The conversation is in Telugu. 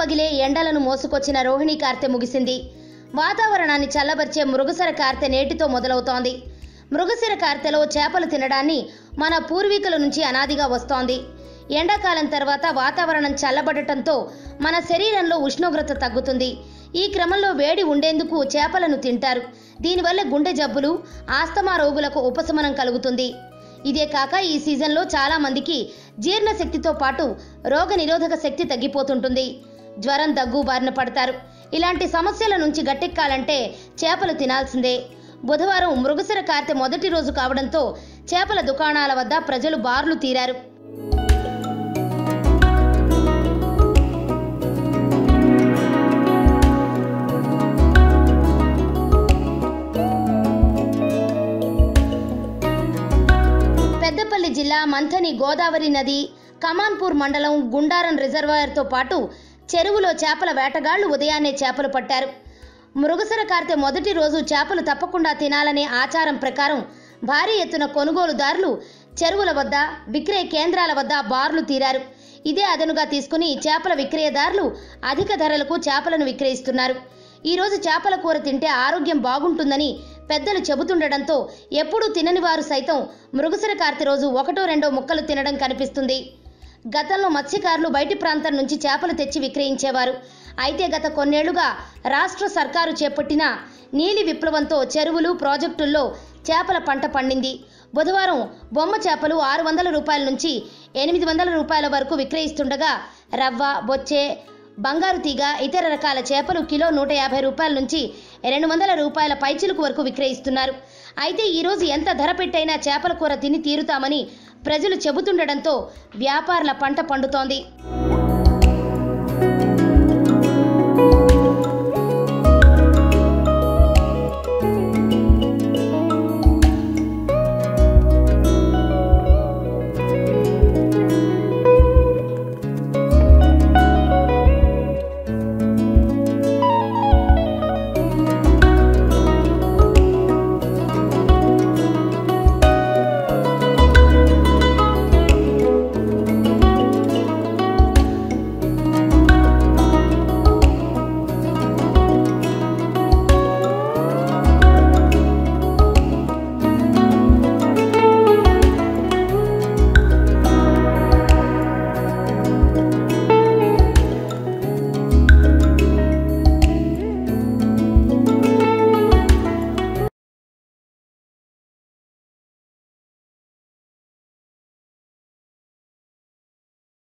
రగిలే ఎండలను మోసుకొచ్చిన రోహిణి కార్తె ముగిసింది. వాతావరణాన్ని చల్లబరిచే మృగశిర కార్తె నేటితో మొదలవుతోంది. మృగశిర కార్తెలో చేపలు తినడాన్ని మన పూర్వీకుల నుంచి అనాదిగా వస్తోంది. ఎండాకాలం తర్వాత వాతావరణం చల్లబడటంతో మన శరీరంలో ఉష్ణోగ్రత తగ్గుతుంది. ఈ క్రమంలో వేడి ఉండేందుకు చేపలను తింటారు. దీనివల్ల గుండె జబ్బులు, ఆస్తమా రోగులకు ఉపశమనం కలుగుతుంది. ఇదే కాక ఈ సీజన్లో చాలా మందికి జీర్ణశక్తితో పాటు రోగ నిరోధక శక్తి తగ్గిపోతుంటుంది. జ్వరం, దగ్గు బారిన పడతారు. ఇలాంటి సమస్యల నుంచి గట్టెక్కాలంటే చేపలు తినాల్సిందే. బుధవారం మృగశిర కార్తె మొదటి రోజు కావడంతో చేపల దుకాణాల వద్ద ప్రజలు బార్లు తీరారు. పెద్దపల్లి జిల్లా మంథని గోదావరి నది, కమాన్పూర్ మండలం గుండారం రిజర్వాయర్తో పాటు చెరువులో చేపల వేటగాళ్లు ఉదయాన్నే చేపలు పట్టారు. మృగశిర కార్తె మొదటి రోజు చేపలు తప్పకుండా తినాలనే ఆచారం ప్రకారం భారీ ఎత్తున కొనుగోలుదారులు చెరువుల వద్ద, విక్రయ కేంద్రాల వద్ద బార్లు తీరారు. ఇదే అదనుగా తీసుకుని చేపల విక్రయదారులు అధిక ధరలకు చేపలను విక్రయిస్తున్నారు. ఈరోజు చేపల కూర తింటే ఆరోగ్యం బాగుంటుందని పెద్దలు చెబుతుండటంతో ఎప్పుడూ తినని వారు సైతం మృగశిర కార్తె రోజు ఒకటో రెండో ముక్కలు తినడం కనిపిస్తుంది. గతంలో మత్స్యకారులు బయటి ప్రాంతం నుంచి చేపలు తెచ్చి విక్రయించేవారు. అయితే గత కొన్నేళ్లుగా రాష్ట్ర సర్కారు చేపట్టిన నీలి విప్లవంతో చెరువులు, ప్రాజెక్టుల్లో చేపల పంట పండింది. బుధవారం బొమ్మ చేపలు 600 రూపాయల నుంచి 800 రూపాయల వరకు విక్రయిస్తుండగా రవ్వ, బొచ్చె, బంగారు తీగ, ఇతర రకాల చేపలు కిలో 150 రూపాయల నుంచి 200 రూపాయల పైచిలుకు వరకు విక్రయిస్తున్నారు. అయితే ఈరోజు ఎంత ధర పెట్టైనా చేపల కూర తిని తీరుతామని ప్రజలు చెబుతుండటంతో వ్యాపారుల పంట పండుతోంది.